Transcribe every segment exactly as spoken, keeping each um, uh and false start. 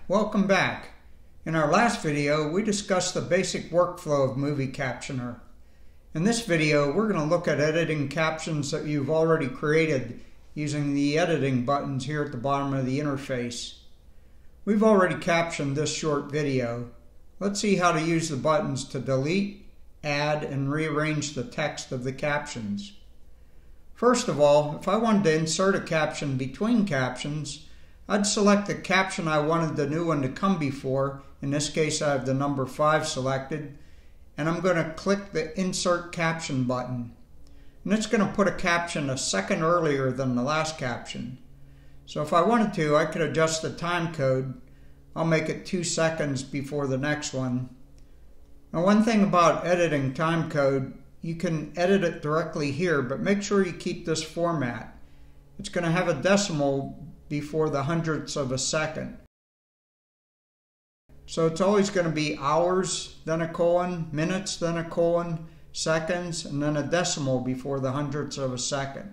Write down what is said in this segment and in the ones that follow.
welcome back. In our last video, we discussed the basic workflow of MovieCaptioner. In this video, we're going to look at editing captions that you've already created using the editing buttons here at the bottom of the interface. We've already captioned this short video. Let's see how to use the buttons to delete, add, and rearrange the text of the captions. First of all, if I wanted to insert a caption between captions, I'd select the caption I wanted the new one to come before. In this case, I have the number five selected, and I'm going to click the Insert Caption button. And it's going to put a caption a second earlier than the last caption. So if I wanted to, I could adjust the time code. I'll make it two seconds before the next one. Now, one thing about editing time code, you can edit it directly here, but make sure you keep this format. It's going to have a decimal before the hundredths of a second. So it's always going to be hours, then a colon, minutes, then a colon, seconds, and then a decimal before the hundredths of a second.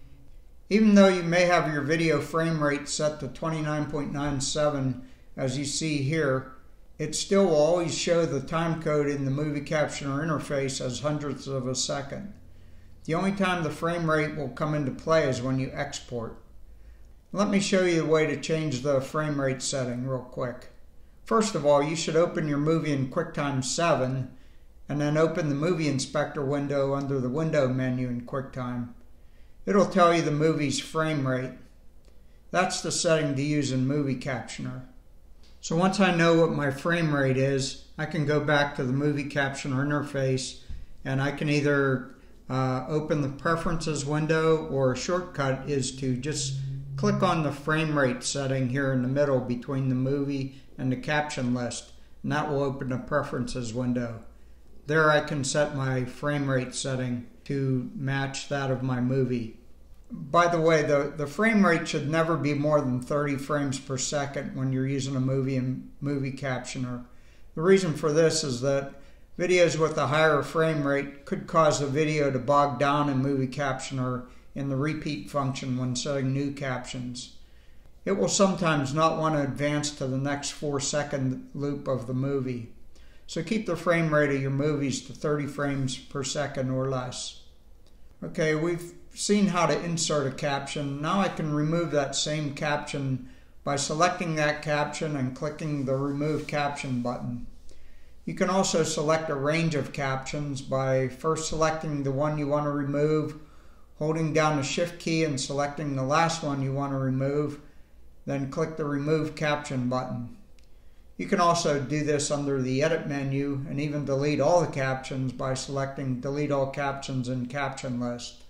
Even though you may have your video frame rate set to twenty-nine point nine seven, as you see here, it still will always show the time code in the MovieCaptioner interface as hundredths of a second. The only time the frame rate will come into play is when you export. Let me show you the way to change the frame rate setting real quick. First of all, you should open your movie in QuickTime seven and then open the Movie Inspector window under the Window menu in QuickTime. It'll tell you the movie's frame rate. That's the setting to use in MovieCaptioner. So once I know what my frame rate is, I can go back to the MovieCaptioner interface and I can either uh, open the Preferences window, or a shortcut is to just click on the frame rate setting here in the middle between the movie and the caption list, and that will open the Preferences window. There I can set my frame rate setting to match that of my movie. By the way, the, the frame rate should never be more than thirty frames per second when you're using a movie in MovieCaptioner. The reason for this is that videos with a higher frame rate could cause the video to bog down in MovieCaptioner in the repeat function when setting new captions. It will sometimes not want to advance to the next four second loop of the movie. So keep the frame rate of your movies to thirty frames per second or less. Okay, we've seen how to insert a caption. Now I can remove that same caption by selecting that caption and clicking the Remove Caption button. You can also select a range of captions by first selecting the one you want to remove, holding down the Shift key and selecting the last one you want to remove, then click the Remove Caption button. You can also do this under the Edit menu and even delete all the captions by selecting Delete All Captions in Caption List.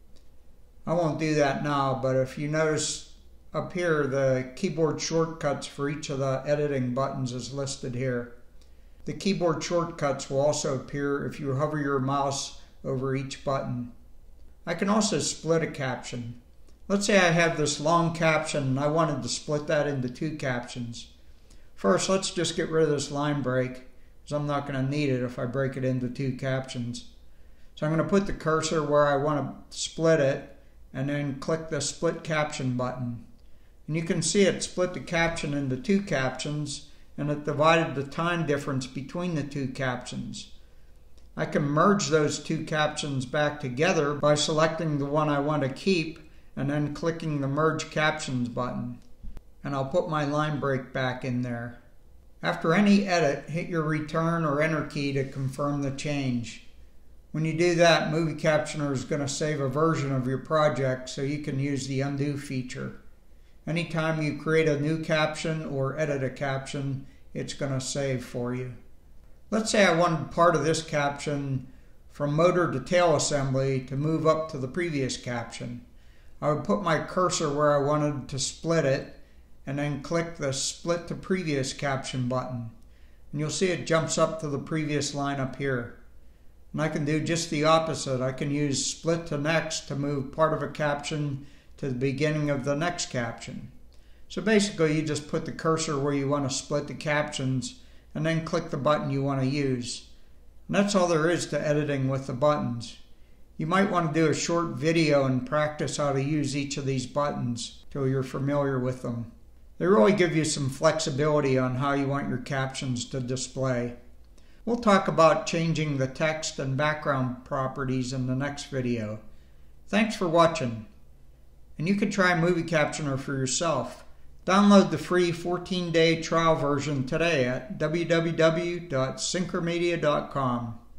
I won't do that now, but if you notice up here, the keyboard shortcuts for each of the editing buttons is listed here. The keyboard shortcuts will also appear if you hover your mouse over each button. I can also split a caption. Let's say I have this long caption and I wanted to split that into two captions. First, let's just get rid of this line break, because I'm not going to need it if I break it into two captions. So I'm going to put the cursor where I want to split it and then click the Split Caption button. And you can see it split the caption into two captions, and it divided the time difference between the two captions. I can merge those two captions back together by selecting the one I want to keep and then clicking the Merge Captions button. And I'll put my line break back in there. After any edit, hit your Return or Enter key to confirm the change. When you do that, MovieCaptioner is going to save a version of your project so you can use the undo feature. Anytime you create a new caption or edit a caption, it's going to save for you. Let's say I wanted part of this caption from motor to tail assembly to move up to the previous caption. I would put my cursor where I wanted to split it and then click the Split to Previous Caption button. And you'll see it jumps up to the previous line up here. And I can do just the opposite. I can use Split to Next to move part of a caption to the beginning of the next caption. So basically you just put the cursor where you want to split the captions and then click the button you want to use. And that's all there is to editing with the buttons. You might want to do a short video and practice how to use each of these buttons till you're familiar with them. They really give you some flexibility on how you want your captions to display. We'll talk about changing the text and background properties in the next video. Thanks for watching. And you can try MovieCaptioner for yourself. Download the free fourteen day trial version today at w w w dot syncromedia dot com.